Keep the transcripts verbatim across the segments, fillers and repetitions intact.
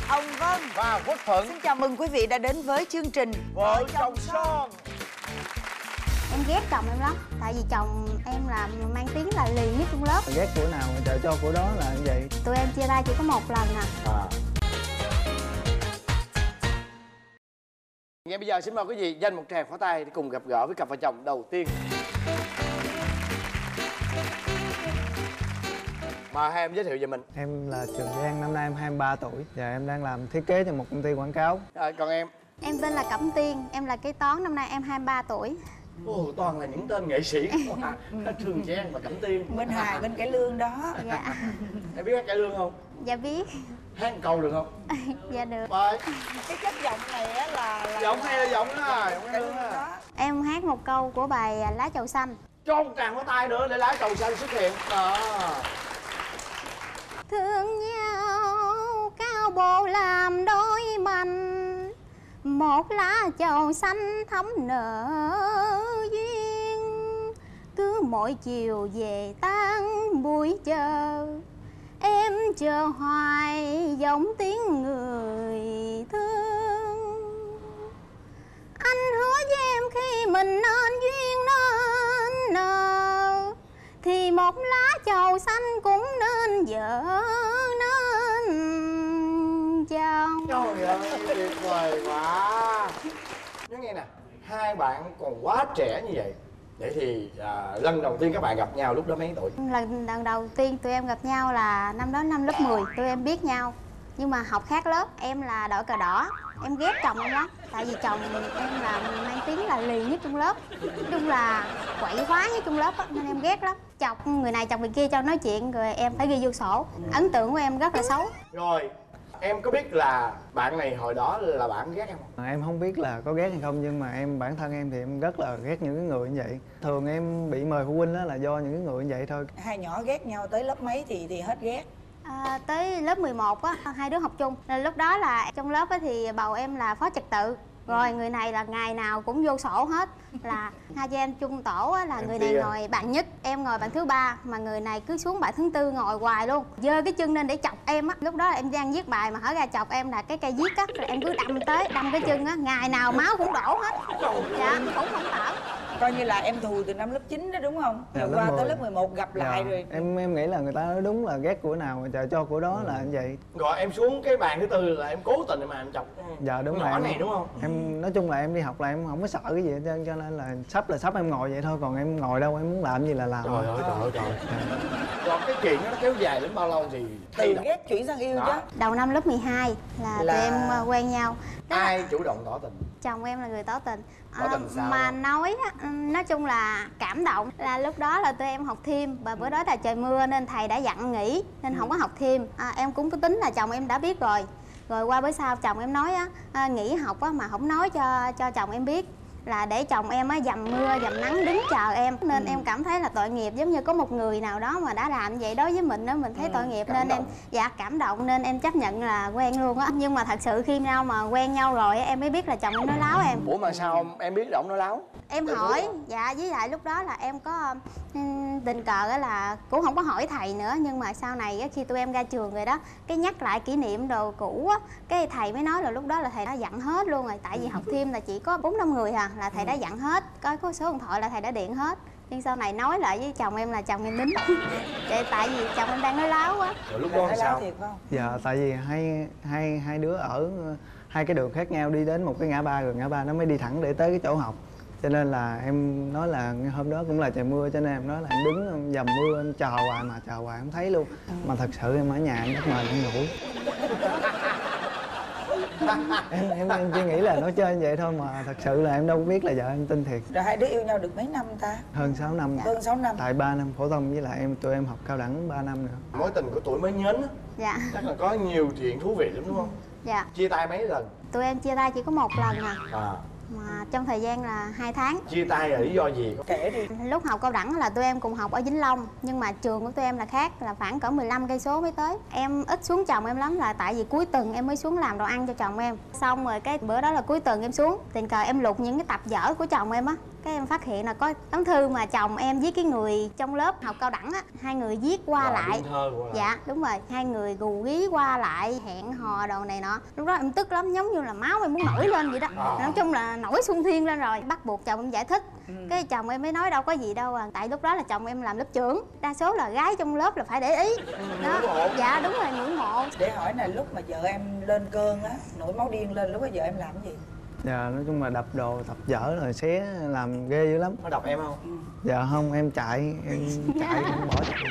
Hồng Vân và Quốc Thuận. Xin chào mừng quý vị đã đến với chương trình Vợ chồng son. Em ghét chồng em lắm. Tại vì chồng em là mang tiếng là lì nhất trong lớp. Ghét của nào mà trời cho của đó là như vậy. Tụi em chia tay chỉ có một lần à. À. Ngay bây giờ xin mời quý vị dành một tràng pháo tay để cùng gặp gỡ với cặp vợ chồng đầu tiên. Mời hai em giới thiệu về mình. Em là Trường Giang, năm nay em hai mươi ba tuổi và em đang làm thiết kế cho một công ty quảng cáo. À, còn em? Em tên là Cẩm Tiên, em là kế toán, năm nay em hai mươi ba tuổi. Ồ, toàn là những tên nghệ sĩ. Trường Giang và Cẩm Tiên. Bên Hà, bên Cải Lương đó. Dạ. Em biết hát cải lương không? Dạ biết. Hát một câu được không? Dạ được. Mời. Cái chất giọng này á là, là Giọng hay là giọng đó, giọng Cải lương Lương đó. đó. Em hát một câu của bài Lá Trầu Xanh. Cho một tràng pháo tay nữa để lá cầu xanh xuất hiện. Đó. Thương nhau cao bộ làm đôi mình, một lá trầu xanh thắm nở duyên. Cứ mỗi chiều về tan buổi chờ, em chờ hoài giống tiếng người thương. Anh hứa với em khi mình nên duyên nên nợ, thì một lá trầu xanh cũng nên vợ nên chồng. Trời ơi, tuyệt vời quá. Nói nghe nè, hai bạn còn quá trẻ như vậy. Vậy thì à, lần đầu tiên các bạn gặp nhau lúc đó mấy tuổi? Lần lần đầu tiên tụi em gặp nhau là năm đó năm lớp mười. Tụi em biết nhau nhưng mà học khác lớp. Em là đội cờ đỏ. Em ghét chồng em lắm. Tại vì chồng em là mang tiếng là lì nhất trong lớp. Nói chung là quậy phá nhất trong lớp á, nên em ghét lắm. Chọc người này chọc người kia cho nói chuyện rồi em phải ghi vô sổ. Ấn tượng của em rất là xấu. Rồi, em có biết là bạn này hồi đó là bạn ghét em không? À, em không biết là có ghét hay không nhưng mà em bản thân em thì em rất là ghét những cái người như vậy. Thường em bị mời phụ huynh đó là do những cái người như vậy thôi. Hai nhỏ ghét nhau tới lớp mấy thì thì hết ghét? À, tới lớp mười một á, hai đứa học chung. Nên lúc đó là trong lớp á thì bầu em là phó trật tự. Rồi người này là ngày nào cũng vô sổ hết. Là hai chị em chung tổ á, là Em người này tia. ngồi bạn nhất, em ngồi bạn thứ ba. Mà người này cứ xuống bạn thứ tư ngồi hoài luôn. Giơ cái chân lên để chọc em á. Lúc đó là em đang viết bài mà hở ra chọc em là cái cây viết á. Rồi em cứ đâm tới, đâm cái chân á. Ngày nào máu cũng đổ hết. Dạ, cũng không tởm. Coi như là em thù từ năm lớp chín đó đúng không? Dạ, Rồi lớp qua mười. tới lớp mười một gặp lại Dạ, rồi. Em em nghĩ là người ta nói đúng là ghét của nào mà trời cho của đó là như vậy. Rồi em xuống cái bàn thứ tư là em cố tình mà em chọc Dạ đúng con rồi nhỏ em, này đúng không? Em nói chung là em đi học là em không có sợ cái gì hết trơn, cho nên là sắp là sắp em ngồi vậy thôi, còn em ngồi đâu em muốn làm gì là làm. Trời ơi, trời ơi, trời. Còn cái chuyện đó nó kéo dài đến bao lâu thì thay Từ đổi? ghét chuyển sang yêu Đó. chứ. Đầu năm lớp mười hai là, Là- tụi em ờ, quen nhau. Đó là- Ai chủ động tỏ tình? Chồng em là người tỏ tình. Tỏ tình sao mà không? nói á, nói chung là cảm động là lúc đó là tụi em học thêm và bữa đó là trời mưa nên thầy đã dặn nghỉ nên không có học thêm. À, em cũng có tính là chồng em đã biết rồi. Rồi qua bữa sau chồng em nói á, à, nghỉ học á mà không nói cho cho chồng em biết, là để chồng em á dầm mưa dầm nắng đứng chờ em. Nên em cảm thấy là tội nghiệp, giống như có một người nào đó mà đã làm vậy đối với mình đó, mình thấy tội nghiệp cảm nên em động. dạ cảm động nên em chấp nhận là quen luôn á. Nhưng mà thật sự khi nào mà quen nhau rồi á, em mới biết là chồng em nói láo em. Ủa mà sao em biết ổng nói láo? Em Tại hỏi, đúng dạ với lại lúc đó là em có ừm, tình cờ á là cũng không có hỏi thầy nữa. Nhưng mà sau này á, khi tụi em ra trường rồi đó, cái nhắc lại kỷ niệm đồ cũ á, cái thầy mới nói là lúc đó là thầy đã dặn hết luôn rồi. Tại vì học thêm là chỉ có bốn năm người à, là thầy đã dặn hết. Có có số điện thoại là thầy đã điện hết. Nhưng sau này nói lại với chồng em là chồng em đính. Vậy tại vì chồng em đang nói láo quá. Rồi lúc Là đó nói làm láo sao? thiệt phải không? Dạ tại vì hai hai hai đứa ở hai cái đường khác nhau, đi đến một cái ngã ba rồi ngã ba nó mới đi thẳng để tới cái chỗ học, cho nên là em nói là hôm đó cũng là trời mưa cho nên em nói là em đứng em dầm mưa em chờ hoài mà chờ hoài không thấy luôn. Mà thật sự em ở nhà em rất mệt em ngủ. em em em chỉ nghĩ là nói chơi như vậy thôi mà thật sự là em đâu có biết là vợ em tin thiệt. Rồi hai đứa yêu nhau được mấy năm ta? Hơn sáu năm. Hơn sáu năm. Tại ba năm phổ thông với lại em tụi em học cao đẳng ba năm nữa. Mối tình của tuổi mới nhến á, Dạ, chắc là có nhiều chuyện thú vị lắm đúng không? dạ. Chia tay mấy lần? Tụi em chia tay chỉ có một lần à. À, Mà trong thời gian là hai tháng. chia tay là lý do gì? Kể đi. Lúc học cao đẳng là tụi em cùng học ở Vĩnh Long, nhưng mà trường của tụi em là khác, là khoảng cỡ mười lăm cây số mới tới. Em ít xuống chồng em lắm là tại vì cuối tuần em mới xuống làm đồ ăn cho chồng em. Xong rồi cái bữa đó là cuối tuần em xuống, tình cờ em lục những cái tập vở của chồng em á, cái em phát hiện là có tấm thư mà chồng em với cái người trong lớp học cao đẳng á, hai người viết qua Rồi, lại. biên thơ qua lại. Dạ đúng rồi, hai người gù gí qua lại hẹn hò đồ này nọ. Lúc đó em tức lắm, giống như là máu em muốn nổi lên vậy đó. À. Nói chung là nổi xung thiên lên rồi, bắt buộc chồng em giải thích. Ừ. Cái chồng em mới nói đâu có gì đâu à, tại lúc đó là chồng em làm lớp trưởng, đa số là gái trong lớp là phải để ý. Đó. Ngưỡng mộ. Dạ đúng rồi, ngưỡng mộ. Để hỏi này, lúc mà vợ em lên cơn á, nổi máu điên lên, lúc đó vợ em làm cái gì? Dạ nói chung là đập đồ, tập dở rồi xé làm ghê dữ lắm. Nó đập em không? Dạ không, em chạy, em chạy em bỏ chạy.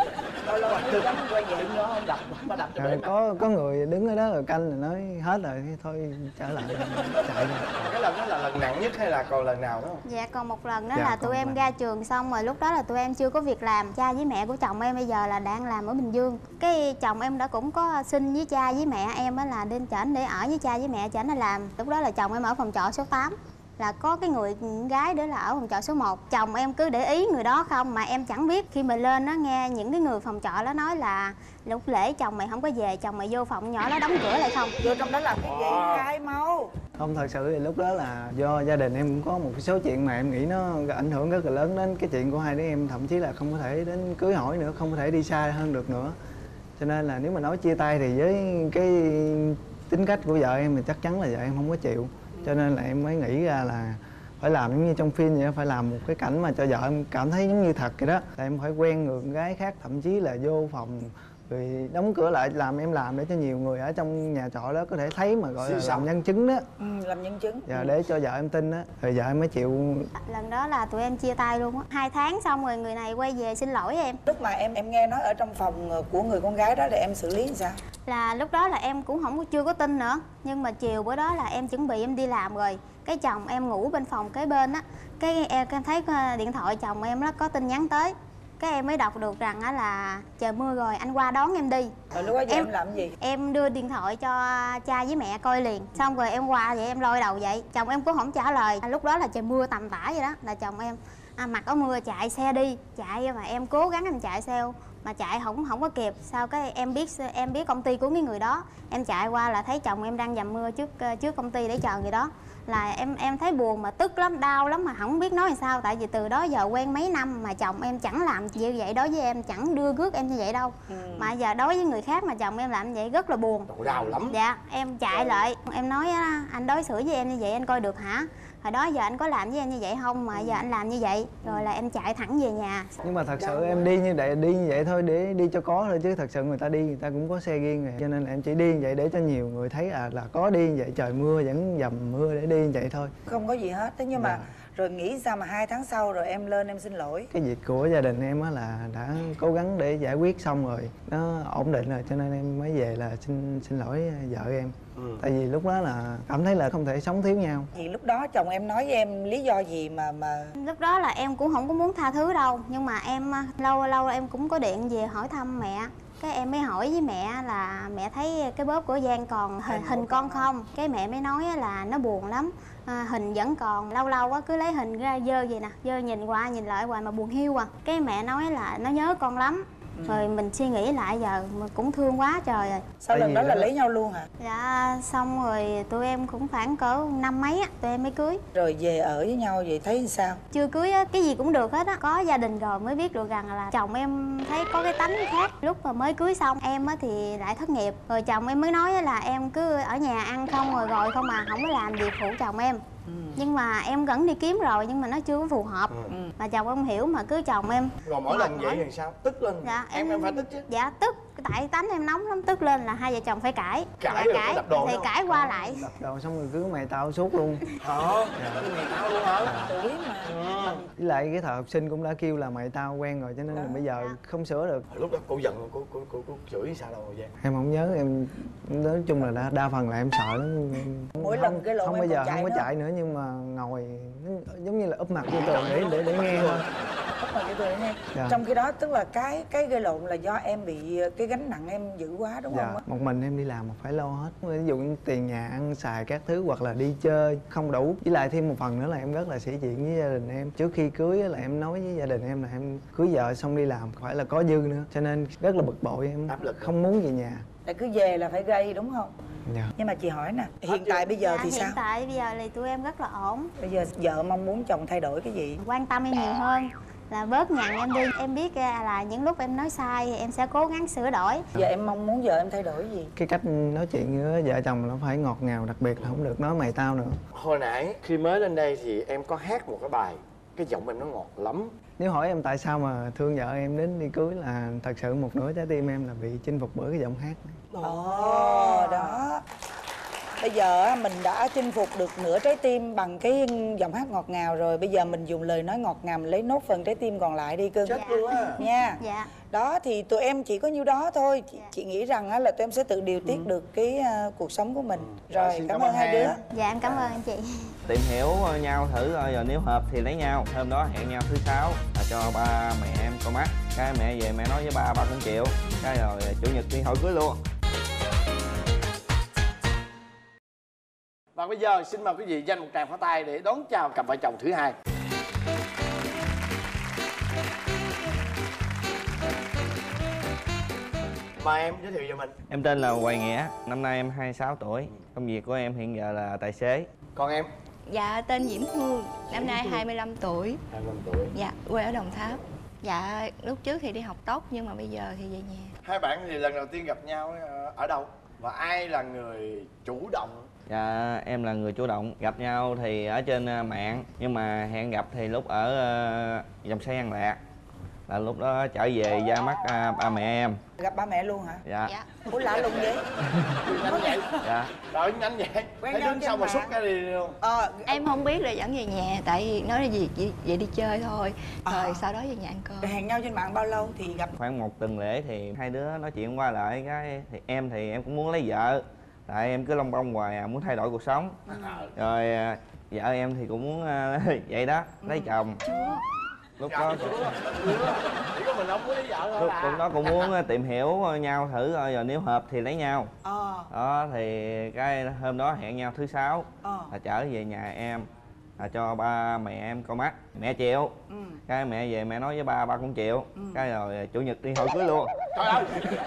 Lâu lâu chưa dám quay về Nó không đập, nó đập cho Rồi em. có có người đứng ở đó rồi canh rồi nói hết rồi thì thôi trở lại chạy rồi. Cái lần đó là lần nặng nhất hay là còn lần nào nữa không? Dạ còn một lần đó Dạ, là còn tụi em lần. ra trường xong rồi, lúc đó là tụi em chưa có việc làm. Cha với mẹ của chồng em bây giờ là đang làm ở Bình Dương. Cái chồng em đã cũng có xin với cha với mẹ em á là lên trển để ở với cha với mẹ trển là làm. Lúc đó là chồng em ở phòng trọ số tám, là có cái người gái đó là ở phòng trọ số một. Chồng em cứ để ý người đó không mà em chẳng biết. Khi mà lên nó nghe những cái người phòng trọ đó nói là lúc lễ chồng mày không có về, chồng mày vô phòng nhỏ đó đóng cửa lại không. vô trong đó làm cái gì? Khai máu. Không, thật sự thì lúc đó là do gia đình em cũng có một số chuyện mà em nghĩ nó ảnh hưởng rất là lớn đến cái chuyện của hai đứa em, thậm chí là không có thể đến cưới hỏi nữa, không có thể đi xa hơn được nữa. Cho nên là nếu mà nói chia tay thì với cái tính cách của vợ em thì chắc chắn là vợ em không có chịu. Cho nên là em mới nghĩ ra là phải làm giống như trong phim vậy đó, phải làm một cái cảnh mà cho vợ em cảm thấy giống như thật vậy đó. Là em phải quen người con gái khác, thậm chí là vô phòng rồi đóng cửa lại, làm em làm để cho nhiều người ở trong nhà trọ đó có thể thấy mà gọi là làm nhân chứng đó. Ừ, làm nhân chứng. Dạ, để cho vợ em tin á, rồi vợ em mới chịu. Lần đó là tụi em chia tay luôn á. Hai tháng xong rồi người này quay về xin lỗi em. Lúc mà em em nghe nói ở trong phòng của người con gái đó thì em xử lý làm sao? Là lúc đó là em cũng không chưa có tin nữa. Nhưng mà chiều bữa đó là em chuẩn bị em đi làm rồi. Cái chồng em ngủ bên phòng kế bên á. Cái em, em thấy điện thoại chồng em đó có tin nhắn tới. Cái em mới đọc được rằng á là trời mưa rồi, anh qua đón em đi. Rồi lúc đó em, Em- em làm gì? Em đưa điện thoại cho cha với mẹ coi liền. Xong rồi em qua vậy em lôi đầu vậy. Chồng em cũng không trả lời. Lúc đó là trời mưa tầm tã vậy đó. Là chồng em à, mặc áo mưa chạy xe đi. Chạy mà em cố gắng em chạy theo mà chạy không không có kịp. Sau cái em biết em biết công ty của mấy người đó. Em chạy qua là thấy chồng em đang dầm mưa trước trước công ty để chờ người đó. Là em em thấy buồn mà tức lắm, đau lắm mà không biết nói làm sao. Tại vì từ đó giờ quen mấy năm mà chồng em chẳng làm như vậy đối với em, chẳng đưa rước em như vậy đâu. Ừ. Mà giờ đối với người khác mà chồng em làm như vậy rất là buồn. Trời, đau lắm. Dạ em chạy lại em nói á, anh đối xử với em như vậy anh coi được hả? Hồi đó giờ anh có làm với em như vậy không mà giờ anh làm như vậy. Rồi là em chạy thẳng về nhà. Nhưng mà thật sự em đi như vậy, đi như vậy thôi để đi cho có thôi, chứ thật sự người ta đi người ta cũng có xe riêng rồi. Cho nên là em chỉ đi như vậy để cho nhiều người thấy à là có đi như vậy, trời mưa vẫn dầm mưa để đi như vậy thôi. Không có gì hết. Thế nhưng mà Dạ. rồi nghĩ sao mà hai tháng sau rồi em lên em xin lỗi? Cái việc của gia đình em á là đã cố gắng để giải quyết xong rồi, nó ổn định rồi, cho nên em mới về là xin xin lỗi vợ em. Ừ. Tại vì lúc đó là cảm thấy là không thể sống thiếu nhau. Vì lúc đó chồng em nói với em lý do gì mà mà Lúc đó là em cũng không có muốn tha thứ đâu. Nhưng mà em lâu lâu em cũng có điện về hỏi thăm mẹ. Cái em mới hỏi với mẹ là mẹ thấy cái bóp của Giang còn hình, hình con không? Cái mẹ mới nói là nó buồn lắm, à, hình vẫn còn. Lâu lâu á cứ lấy hình ra dơ vậy nè, dơ nhìn qua nhìn lại hoài mà buồn hiu à. Cái mẹ nói là nó nhớ con lắm. Rồi mình suy nghĩ lại giờ mình cũng thương quá trời rồi. sau Tại lần vì đó là đó- lấy nhau luôn hả? Dạ xong rồi tụi em cũng khoảng cỡ năm mấy á tụi em mới cưới. Rồi về ở với nhau vậy thấy sao? Chưa cưới á cái gì cũng được hết á, có gia đình rồi mới biết được rằng là chồng em thấy có cái tánh khác. Lúc mà mới cưới xong em á thì lại thất nghiệp, rồi chồng em mới nói là em cứ ở nhà ăn không rồi gọi không mà không có làm việc phụ chồng em. Ừ. Nhưng mà em vẫn đi kiếm rồi nhưng mà nó chưa có phù hợp. Ừ. Mà chồng em hiểu mà cứ chồng em Rồi mỗi mệt lần mỏi. vậy thì sao? Tức lên. Dạ, em em- em phải tức chứ. Dạ tức, tại tánh em nóng lắm, tức lên là hai vợ chồng phải cãi. Cãi Dạ, rồi có cãi đập đồ thì không? cãi qua lại. Đập đầu xong rồi cứ mày tao suốt luôn. Hả? Cái này tao luôn hả? Tuổi mà. Ừ. Với lại cái thời học sinh cũng đã kêu là mày tao quen rồi, cho nên là bây giờ không sửa được. Lúc đó cô giận cô cô cô, cô chửi sao đâu rồi Giang? Em không nhớ, em nói chung là đa, đa phần là em sợ lắm. Em Mỗi không, lần cái lộn không em bao giờ còn chạy không có nữa. chạy nữa, nhưng mà ngồi nó giống như là úp mặt vô tường để để để nghe thôi. Bất ngờ cho tôi nghe. Dạ. Trong khi đó tức là cái cái gây lộn là do em bị cái gánh nặng em dữ quá đúng Dạ, không á? một mình em đi làm mà phải lo hết. Ví dụ như tiền nhà ăn xài các thứ hoặc là đi chơi không đủ. Với lại thêm một phần nữa là em rất là sĩ diện với gia đình em. Trước khi cưới á là em nói với gia đình em là em cưới vợ xong đi làm phải là có dư nữa. Cho nên rất là bực bội, em Áp lực. không muốn về nhà. Tại cứ về là phải gây đúng không? Dạ. Nhưng mà chị hỏi nè, hiện tại bây giờ Dạ, thì hiện sao? tại bây giờ thì tụi em rất là ổn. Bây giờ vợ mong muốn chồng thay đổi cái gì? Quan tâm em nhiều hơn, là bớt nhằn em đi. Em biết ra là những lúc em nói sai thì em sẽ cố gắng sửa đổi. Giờ em mong muốn vợ em thay đổi gì? Cái cách nói chuyện với vợ chồng nó phải ngọt ngào, đặc biệt là không được nói mày tao nữa. Hồi nãy khi mới lên đây thì em có hát một cái bài, cái giọng em nó ngọt lắm. Nếu hỏi em tại sao mà thương vợ em đến đi cưới là thật sự một nửa trái tim em là bị chinh phục bởi cái giọng hát. Ồ, đó. Bây giờ á, mình đã chinh phục được nửa trái tim bằng cái giọng hát ngọt ngào rồi. Bây giờ mình dùng lời nói ngọt ngào, mình lấy nốt phần trái tim còn lại đi cưng. Chết luôn á. Nha. Dạ. Đó thì tụi em chỉ có nhiêu đó thôi. Chị, chị nghĩ rằng á, là tụi em sẽ tự điều tiết Ừ. được cái uh, cuộc sống của mình. Rồi, Rồi, xin cảm, cảm ơn ơn hai hai đứa. em. Dạ em cảm ơn anh chị. Tìm hiểu nhau thử rồi, rồi nếu hợp thì lấy nhau. Hôm đó hẹn nhau thứ sáu là cho ba mẹ em coi mắt. Cái mẹ về mẹ nói với ba, ba cũng chịu. Cái rồi chủ nhật đi hỏi cưới luôn. Và bây giờ xin mời quý vị dành một tràng pháo tay để đón chào cặp vợ chồng thứ hai. Mời em giới thiệu về mình. Em tên là Hoài Nghĩa, năm nay em hai mươi sáu tuổi. Công việc của em hiện giờ là tài xế. Còn em? Dạ, tên Diễm Hương, năm nay hai mươi lăm tuổi. hai mươi lăm tuổi. Dạ, quê ở Đồng Tháp. Dạ, lúc trước thì đi học tóc nhưng mà bây giờ thì về nhà. Hai bạn thì lần đầu tiên gặp nhau ở đâu? Và ai là người chủ động? Dạ, em là người chủ động. Gặp nhau thì ở trên ờ, mạng. Nhưng mà hẹn gặp thì lúc ở uh, dòng xe An Lạc. Là lúc đó trở về ra mắt uh, ba mẹ em. Gặp ba mẹ luôn hả? Dạ. Dạ. Ủa lạ lùng vậy? Nhanh vậy? Dạ. Rồi nhanh vậy? Quen Thấy nhau đứng trên sau mà mạng. xúc cái đi luôn. Ờ, Em không biết là dẫn về nhà, tại vì nói là gì vậy, vậy đi chơi thôi. Rồi À. sau đó về nhà ăn cơm. hẹn nhau trên mạng bao lâu thì gặp? Khoảng một tuần lễ thì hai đứa nói chuyện qua lại cái thì em thì em cũng muốn lấy vợ. Tại em cứ lông bông hoài à, muốn thay đổi cuộc sống. Rồi à, vợ em thì cũng muốn à, vậy đó, lấy chồng. Lúc đó Chỉ có mình không muốn lấy vợ thôi lúc, à. lúc đó cũng muốn à, tìm hiểu nhau thử rồi, rồi nếu hợp thì lấy nhau. Ờ, Đó thì cái hôm đó hẹn nhau thứ sáu ờ. là trở về nhà em là cho ba mẹ em coi mắt. Mẹ chịu. Ừ. Cái mẹ về mẹ nói với ba, ba cũng chịu. Cái rồi chủ nhật đi hỏi cưới luôn. Trời ơi.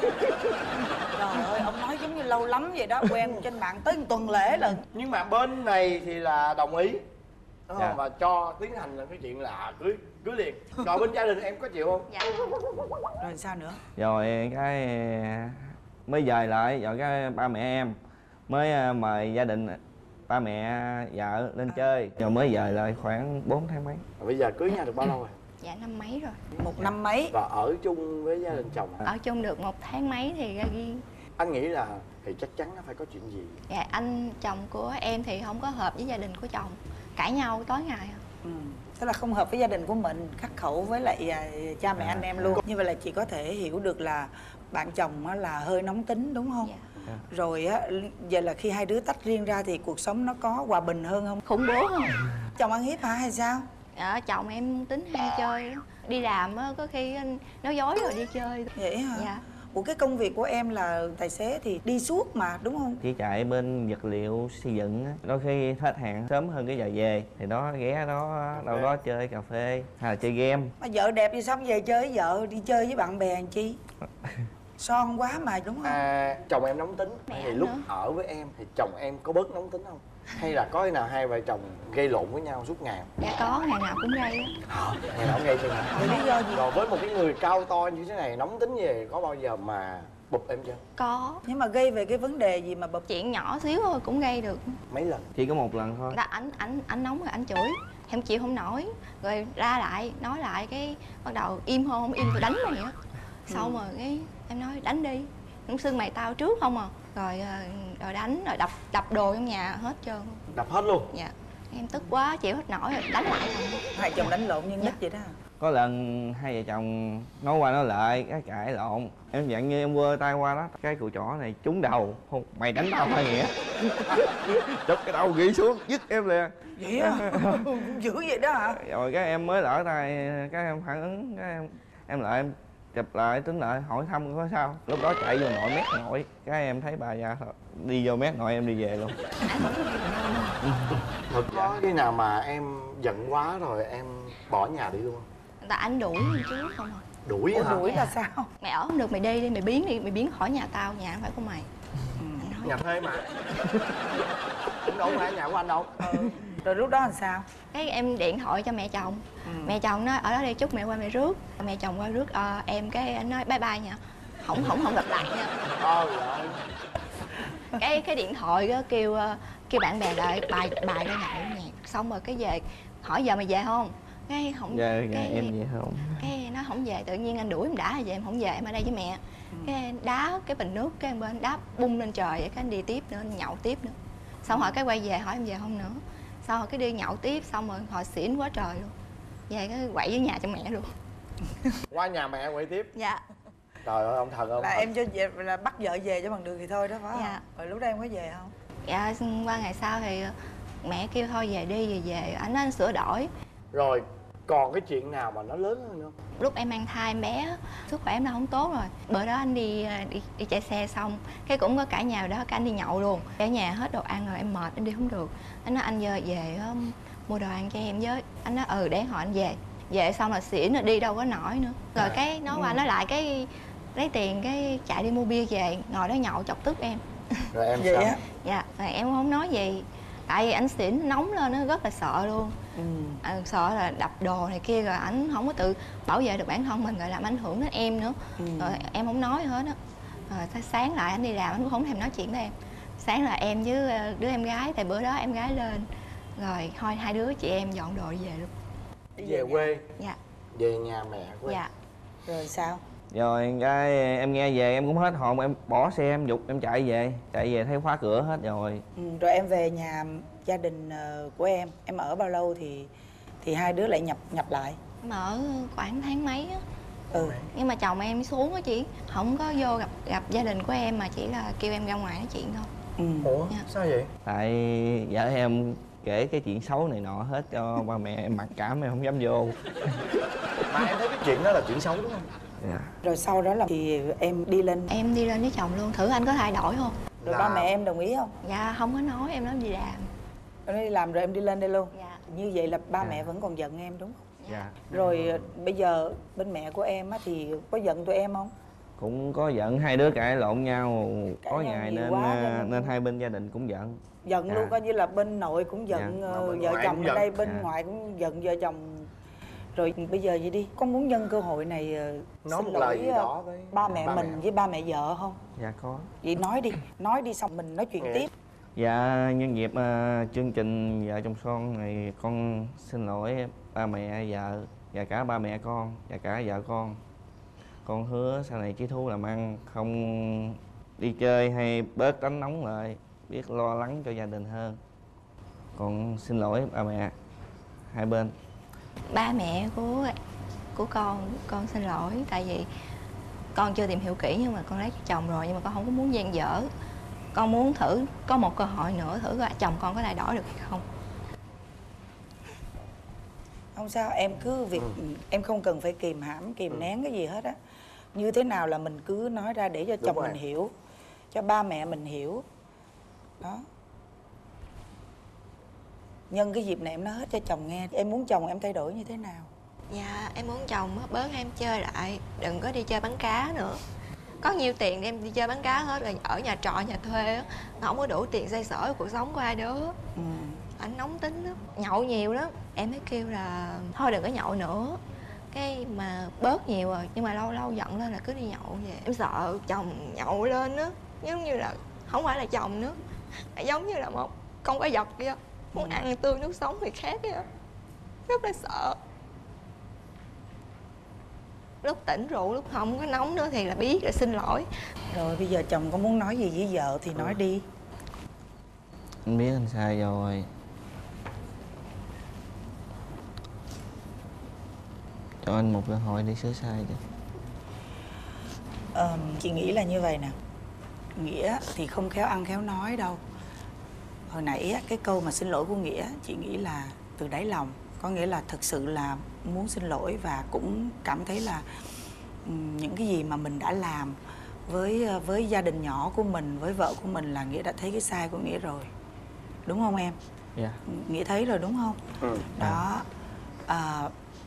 Trời ơi, ông nói giống như lâu lắm vậy đó, quen trên mạng tới một tuần lễ lần. Nhưng mà bên này thì là đồng ý, đúng không? Dạ. Và cho tiến hành là cái chuyện là cưới cưới liền. Rồi bên gia đình em có chịu không? Dạ. Rồi sao nữa? Rồi cái mới dời lại, rồi cái ba mẹ em mới à, mời gia đình ba mẹ vợ lên chơi. Rồi mới dời lại khoảng bốn tháng mấy. Rồi bây giờ cưới nhau được bao lâu rồi? Dạ, năm mấy rồi. Một năm mấy. Và ở chung với gia đình chồng. Ở chung được một tháng mấy thì ra riêng. Anh nghĩ là thì chắc chắn nó phải có chuyện gì. Dạ, anh chồng của em thì không có hợp với gia đình của chồng. Cãi nhau tối ngày à. Ừ. Tức là không hợp với gia đình của mình, khắc khẩu với lại à, cha mẹ anh em luôn. Như vậy là chị có thể hiểu được là bạn chồng á là hơi nóng tính đúng không? Dạ. Rồi á, giờ là khi hai đứa tách riêng ra thì cuộc sống nó có hòa bình hơn không? Khủng bố không? Chồng ăn hiếp hả hay sao? Dạ, chồng em tính hay chơi lắm. Đi làm á, có khi nói dối rồi đi chơi. Vậy hả? Dạ. Ủa cái công việc của em là tài xế thì đi suốt mà đúng không? Chỉ chạy bên vật liệu xây dựng á. Đôi khi khách hàng sớm hơn cái giờ về thì đó ghé đó đâu đó chơi cà phê hay là chơi game. Mà vợ đẹp thì xong về chơi với vợ, đi chơi với bạn bè làm chi? Son quá mà đúng không? À, chồng em nóng tính. Mẹ Thì anh lúc nữa. ở với em thì chồng em có bớt nóng tính không? Hay là có khi nào hai vợ chồng gây lộn với nhau suốt ngày? Dạ có, ngày nào cũng gây á. Hả? Ngày nào cũng gây chừng hả? Vì lý do gì? Rồi với một cái người cao to như thế này, nóng tính như vậy, có bao giờ mà bụp em chưa? Có. Nhưng mà gây về cái vấn đề gì mà bập? Chuyện nhỏ xíu thôi cũng gây được. Mấy lần? Chỉ có một lần thôi. Là ảnh ảnh ảnh nóng rồi ảnh chửi, em chịu không nổi, rồi ra lại nói lại cái bắt đầu im không không im tôi đánh mày á. Xong rồi cái em nói đánh đi, cũng xưng mày tao trước không à. Rồi ờ, rồi đánh rồi đập đập đồ trong nhà hết trơn. Đập hết luôn? Dạ. Em tức quá chịu hết nổi rồi đánh lại. Hai chồng đánh lộn nhân nhất vậy đó. Có lần hai vợ chồng nói qua nói lại cái cãi lộn, em dặn như em quơ tay qua đó, cái cùi chỏ này trúng đầu. Không, mày đánh tao hả Nghĩa? Chụp cái đầu ghi xuống dứt em liền. Vậy á? Dữ vậy đó hả? Rồi cái em mới lỡ tay, cái em phản ứng, cái em em lại em chụp lại tính lại hỏi thăm có sao. Lúc đó chạy vô nội mét nội, cái em thấy bà già đi vô mét nội em đi về luôn. Thật có khi nào mà em giận quá rồi em bỏ nhà đi luôn không? Tại anh đuổi mình trước không à. Đuổi Ủa, hả? đuổi là sao? Mày ở không được mày đi đi, mày biến đi, mày biến khỏi nhà tao, nhà không phải của mày. Nhà thuê mà. Cũng đâu phải nhà của anh đâu. Ừ. Rồi lúc đó làm sao? Cái em điện thoại cho mẹ chồng. Ừ. Mẹ chồng nói ở đó đi chút mẹ qua mẹ rước. Mẹ chồng qua rước ờ, em, cái anh nói bye bye nha. Không không không gặp lại nha. Ôi giời. Cái cái điện thoại đó kêu ờ, kêu bạn bè đợi bài bài ra nhậu nhạc. Xong rồi cái về hỏi giờ mày về không? Cái không Dạ, dạ cái, em về không? cái nó không về, tự nhiên anh đuổi em đã về, em không về, em ở đây với mẹ. Cái đá cái bình nước, cái em bên đá bung lên trời vậy, cái anh đi tiếp nữa, anh nhậu tiếp nữa. Xong rồi cái quay về hỏi em về không nữa. Xong rồi cái đi nhậu tiếp, xong rồi họ xỉn quá trời luôn. Về cái quậy với nhà cho mẹ luôn. Qua nhà mẹ quậy tiếp. Dạ. Trời ơi ông thần ơi. Là em cho về là bắt vợ về cho bằng được thì thôi đó phải không? Dạ. Rồi lúc đó em có về không? Dạ qua ngày sau thì mẹ kêu thôi về đi, về về anh nói anh sửa đổi. Rồi còn cái chuyện nào mà nó lớn hơn nữa? Lúc em mang thai em bé, sức khỏe em đã không tốt rồi. Bữa đó anh đi đi, đi chạy xe xong, cái cũng có cả nhà đó, cái anh đi nhậu luôn. Ở nhà hết đồ ăn rồi em mệt, anh đi không được. Anh nói anh giờ về um, mua đồ ăn cho em với. Anh nói ừ để họ anh về. Về xong là xỉn rồi đi đâu có nổi nữa. Rồi cái nói qua nói lại cái lấy tiền cái chạy đi mua bia về, ngồi đó nhậu chọc tức em. Rồi em Vậy sao? á? Dạ, rồi em không nói gì. Tại vì anh xỉn nóng lên nó rất là sợ luôn. Ừ. À, sợ là đập đồ này kia, rồi ảnh không có tự bảo vệ được bản thân mình, rồi làm ảnh hưởng đến em nữa. Ừ. Rồi em không nói hết á. Rồi sáng lại anh đi làm anh cũng không thèm nói chuyện với em. Sáng là em với đứa em gái, tại bữa đó em gái lên rồi thôi hai đứa chị em dọn đồ đi về luôn. Đi Về quê. Dạ. Về nhà mẹ quê. Dạ. Rồi sao? Rồi cái em nghe về em cũng hết hồn, em bỏ xe em giục em chạy về. Chạy về thấy khóa cửa hết rồi. Ừ. Rồi em về nhà gia đình ờ, của em, em ở bao lâu thì thì hai đứa lại nhập nhập lại? Em ở khoảng tháng mấy á. Ừ. Nhưng mà chồng em xuống á chị, không có vô gặp gặp gia đình của em mà chỉ là kêu em ra ngoài nói chuyện thôi. Ừ. Ủa Dạ. sao vậy? Tại vợ em kể cái chuyện xấu này nọ hết cho ba mẹ em mặc cảm, em không dám vô. Mà em thấy cái chuyện đó là chuyện xấu đúng không? Dạ. Rồi sau đó là thì em đi lên, Em đi lên với chồng luôn, thử anh có thay đổi không? rồi Là- ba mẹ em đồng ý không? Dạ không có nói, em nói đi làm. Em đi làm rồi em đi lên đây luôn. Dạ. Như vậy là ba Dạ. mẹ vẫn còn giận em đúng không? Dạ. Rồi ờ, bây giờ bên mẹ của em á thì có giận tụi em không? Cũng có giận, hai đứa cãi lộn nhau Cãi có nhau ngày nhiều nên quá à, nên- nên hai bên gia đình cũng giận. Giận Dạ. luôn, coi như là bên nội cũng giận, Dạ. ờ, Mà bên vợ ngoại chồng cũng bên đây giận. bên Dạ. ngoại cũng giận vợ chồng. Rồi bây giờ vậy đi, con muốn nhân cơ hội này ờ, Nói xin một lời lỗi gì ờ, đó với ba mẹ ba mình mẹ. với ba mẹ vợ không? Dạ có. Vậy nói đi, nói đi xong mình nói chuyện Dạ. tiếp. Dạ nhân dịp à, chương trình Vợ Chồng Son này con xin lỗi ba mẹ vợ và cả ba mẹ con và cả vợ con. Con hứa sau này chí thú làm ăn, không đi chơi hay bớt đánh nóng lại, biết lo lắng cho gia đình hơn. Con xin lỗi ba mẹ hai bên. Ba mẹ của của con con xin lỗi, tại vì con chưa tìm hiểu kỹ, nhưng mà con lấy chồng rồi, nhưng mà con không có muốn gian dở. Con muốn thử có một cơ hội nữa, thử coi chồng con có thay đổi được hay không. Không sao, em cứ việc Ừ. em không cần phải kìm hãm, kìm Ừ. nén cái gì hết á. Như thế nào là mình cứ nói ra để cho Đúng chồng rồi. mình hiểu, cho ba mẹ mình hiểu. Đó. Nhân cái dịp này em nói hết cho chồng nghe. Em muốn chồng em thay đổi như thế nào? Dạ em muốn chồng á, bớt em chơi lại, đừng có đi chơi bắn cá nữa. Có nhiều tiền em đi chơi bắn cá hết rồi, ở nhà trọ nhà thuê á, mà không có đủ tiền xoay sở với cuộc sống của ai đứa. Ừ. Anh nóng tính lắm, nhậu nhiều lắm. Em mới kêu là thôi đừng có nhậu nữa. Cái mà bớt nhiều rồi, nhưng mà lâu lâu giận lên là cứ đi nhậu về. Em sợ chồng nhậu lên á, giống như là không phải là chồng nữa, giống như là một con quái vật vậy á. Muốn ăn tươi nuốt sống người khác vậy á. Rất là sợ. Lúc tỉnh rượu, lúc không có nóng nữa thì là biết là xin lỗi. Rồi bây giờ chồng có muốn nói gì với vợ thì nói đi. Anh biết anh sai rồi. cho anh một cơ hội để sửa sai chứ. Ờ, chị nghĩ là như vậy nè. Nghĩa thì không khéo ăn khéo nói đâu. Hồi nãy á, cái câu mà xin lỗi của Nghĩa, chị nghĩ là từ đáy lòng. Có nghĩa là thực sự là muốn xin lỗi và cũng cảm thấy là um, những cái gì mà mình đã làm với với gia đình nhỏ của mình, với vợ của mình là Nghĩa đã thấy cái sai của Nghĩa rồi. Đúng không em? Dạ. Nghĩa thấy rồi đúng không? Ừ. Đó. À,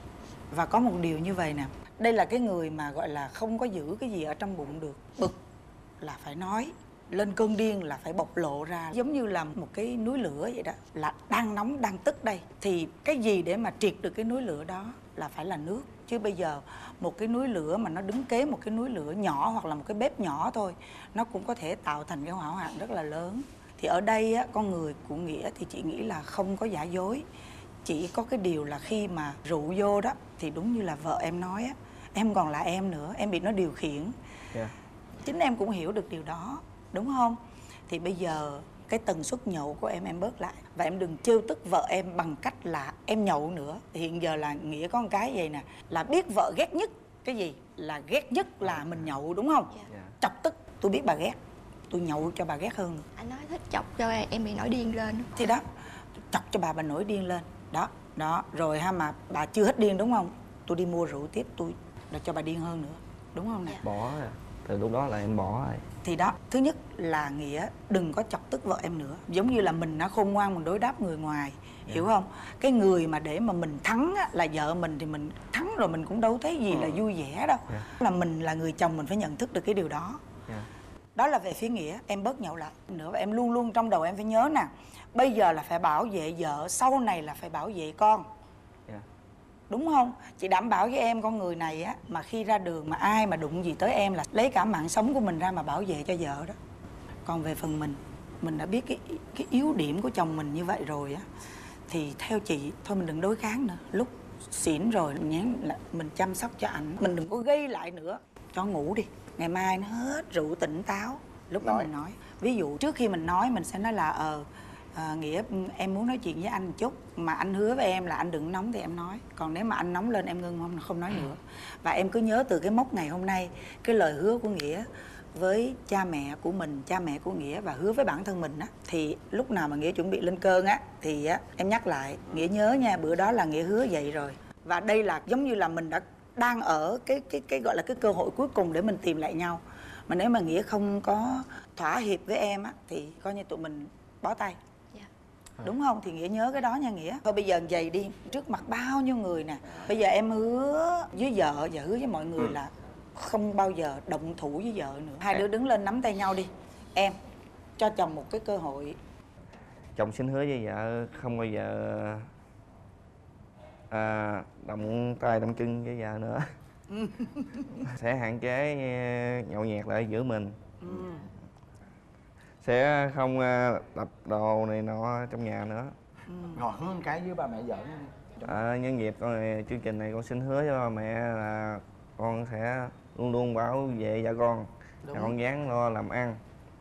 và có một điều như vậy nè. Đây là cái người mà gọi là không có giữ cái gì ở trong bụng được. Bực là phải nói, lên cơn điên là phải bộc lộ ra. Giống như là một cái núi lửa vậy đó. Là đang nóng, đang tức đây. Thì cái gì để mà triệt được cái núi lửa đó là phải là nước. Chứ bây giờ một cái núi lửa mà nó đứng kế một cái núi lửa nhỏ hoặc là một cái bếp nhỏ thôi, nó cũng có thể tạo thành cái hỏa hoạn rất là lớn. Thì ở đây á, con người của Nghĩa thì chị nghĩ là không có giả dối. Chỉ có cái điều là khi mà rượu vô đó thì đúng như là vợ em nói á, em còn là em nữa, em bị nó điều khiển. Dạ. Chính em cũng hiểu được điều đó, đúng không? Thì bây giờ cái tần suất nhậu của em em bớt lại. Và em đừng trêu tức vợ em bằng cách là em nhậu nữa. Hiện giờ là Nghĩa có một cái vậy nè, là biết vợ ghét nhất cái gì? Là ghét nhất là mình nhậu, đúng không? Dạ. Chọc tức, tôi biết bà ghét, tôi nhậu cho bà ghét hơn. Anh nói thích chọc cho em bị nổi điên lên. Thì đó, chọc cho bà bà nổi điên lên. Đó, đó, rồi ha, mà bà chưa hết điên đúng không? Tôi đi mua rượu tiếp, tôi để cho bà điên hơn nữa. Đúng không nè? Dạ. Bỏ rồi. Từ lúc đó là em bỏ rồi. Thì đó, thứ nhất là Nghĩa đừng có chọc tức vợ em nữa. Giống như là mình đã khôn ngoan mình đối đáp người ngoài. Yeah. Hiểu không? Cái người mà để mà mình thắng á, là vợ mình thì mình thắng rồi mình cũng đâu thấy gì ừ. là vui vẻ đâu. Yeah. Là mình là người chồng mình phải nhận thức được cái điều đó. Yeah. Đó là về phía Nghĩa. Em bớt nhậu lại nữa. Và em luôn luôn trong đầu em phải nhớ nè, bây giờ là phải bảo vệ vợ, sau này là phải bảo vệ con. Yeah. Đúng không? Chị đảm bảo với em, con người này á, mà khi ra đường mà ai mà đụng gì tới em là lấy cả mạng sống của mình ra mà bảo vệ cho vợ đó. Còn về phần mình, mình đã biết cái cái yếu điểm của chồng mình như vậy rồi á, thì theo chị thôi mình đừng đối kháng nữa. Lúc xỉn rồi nhén là mình chăm sóc cho ảnh, mình đừng có gây lại nữa. Cho ngủ đi, ngày mai nó hết rượu tỉnh táo, lúc đó mình nói. Ví dụ trước khi mình nói mình sẽ nói là ờ À, Nghĩa em muốn nói chuyện với anh một chút, mà anh hứa với em là anh đừng nóng thì em nói. Còn nếu mà anh nóng lên em ngưng không, không nói nữa. Và em cứ nhớ từ cái mốc ngày hôm nay, cái lời hứa của Nghĩa với cha mẹ của mình, cha mẹ của Nghĩa và hứa với bản thân mình á, thì lúc nào mà Nghĩa chuẩn bị lên cơn á thì á, em nhắc lại, Nghĩa nhớ nha, bữa đó là Nghĩa hứa vậy rồi. Và đây là giống như là mình đã đang ở cái cái cái gọi là cái cơ hội cuối cùng để mình tìm lại nhau. Mà nếu mà Nghĩa không có thỏa hiệp với em á thì coi như tụi mình bó tay. Đúng không? Thì Nghĩa nhớ cái đó nha Nghĩa. Thôi bây giờ vậy đi, trước mặt bao nhiêu người nè. Bây giờ em hứa với vợ và hứa với mọi người ừ. là không bao giờ động thủ với vợ nữa. Hai đứa đứng lên nắm tay nhau đi. Em cho chồng một cái cơ hội. Chồng xin hứa với vợ không bao giờ à, động tay động chân với vợ nữa. Sẽ hạn chế nhậu nhẹt lại giữa mình. Ừ. Sẽ không đập đồ này nọ trong nhà nữa. Ừ. Rồi hứa một cái với ba mẹ vợ đi. À, nhân dịp con chương trình này con xin hứa với ba mẹ là con sẽ luôn luôn bảo vệ vợ con. Con gắng lo làm ăn.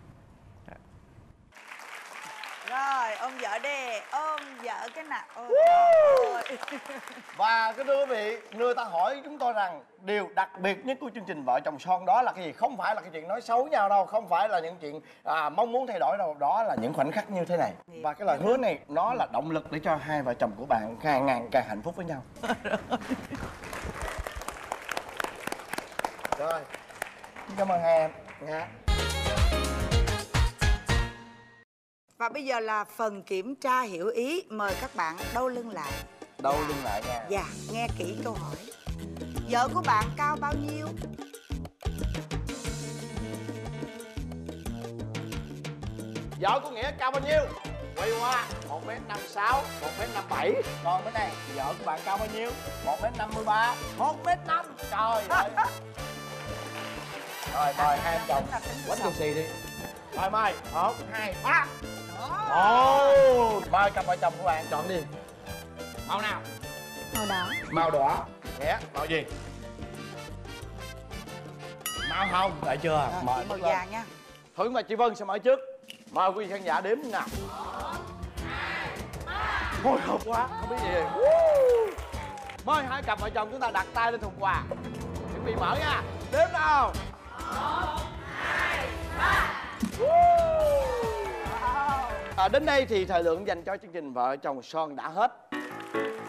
Rồi ôm vợ đi, ôm vợ cái nào. Và cái thưa quý vị, người ta hỏi chúng tôi rằng điều đặc biệt nhất của chương trình Vợ Chồng Son đó là cái gì? Không phải là cái chuyện nói xấu nhau đâu, không phải là những chuyện à, mong muốn thay đổi đâu. Đó là những khoảnh khắc như thế này. Và cái lời hứa này nó là động lực để cho hai vợ chồng của bạn càng ngày càng hạnh phúc với nhau. Rồi, cảm ơn hai em nha. Và bây giờ là phần kiểm tra hiểu ý. Mời các bạn đâu lưng lại. Đâu lưng lại nha. Dạ, nghe kỹ câu hỏi. Vợ của bạn cao bao nhiêu? Vợ của Nghĩa cao bao nhiêu? Quay qua một mét năm sáu, một mét năm bảy. Còn bên này, vợ của bạn cao bao nhiêu? một mét năm mươi ba, một mét năm. Trời ơi. Rồi mời hai em chồng quánh tiền xì đi. Rồi mời, một, hai, ba. Ồ, mời cặp vợ chồng của bạn chọn đi. Màu nào? Màu đỏ. Màu đỏ. Nghĩa, màu gì? Màu hồng, đợi chưa? Rồi, mời màu vàng nha. Thôi mà chị Vân sẽ mở trước. Mời quý vị khán giả đếm nào. Hồi hộp quá, không biết gì. Mời hai cặp vợ chồng chúng ta đặt tay lên thùng quà. Chuẩn bị mở nha. Đếm nào. Một, hai, ba. À, đến đây thì thời lượng dành cho chương trình Vợ Chồng Son đã hết.